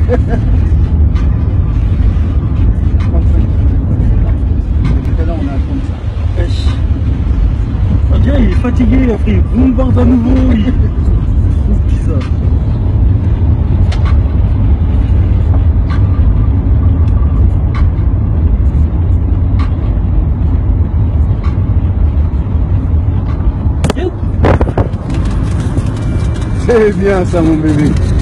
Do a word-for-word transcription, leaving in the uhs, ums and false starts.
On dirait il est fatigué, après il bombarde à nouveau, il trouve bizarre. C'est bien ça mon bébé.